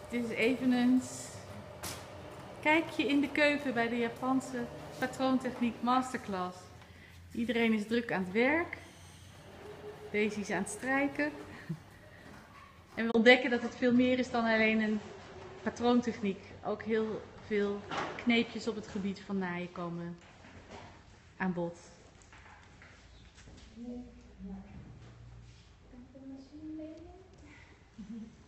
Dit is even een kijkje in de keuken bij de Japanse patroontechniek masterclass. Iedereen is druk aan het werk. Daisy is aan het strijken. En we ontdekken dat het veel meer is dan alleen een patroontechniek. Ook heel veel kneepjes op het gebied van naaien komen aan bod. Kan ik de machine lenen?